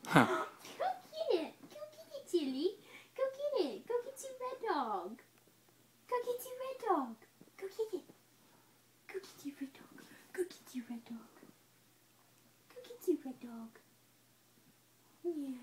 Go get it. Go get it, Tilly. Go get it. Go get your red dog. Go get your red dog. Go get it. Go get your red dog. Go get your red dog. Go get your red dog. Yeah.